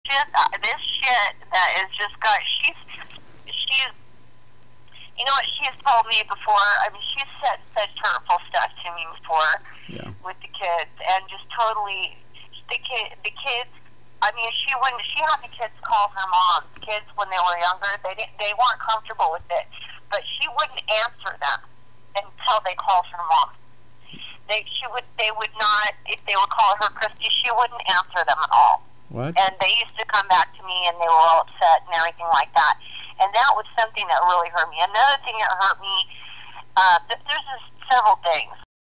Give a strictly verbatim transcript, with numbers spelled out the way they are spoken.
shit, uh, this shit that is just got, she's, she's, you know what she's told me before? I mean, she's said such hurtful stuff to me before yeah. with the kids, and just totally, the kid, the kids, I mean, she wouldn't, she had the kids call her mom's kids when they were younger. They didn't, they weren't comfortable with it, but she wouldn't answer them until they called her mom. They, she would, they would not, if they would call her Christy, she wouldn't answer them at all. What? And they used to come back to me, and they were all upset and everything like that. And that was something that really hurt me. Another thing that hurt me, uh, th- there's just several things.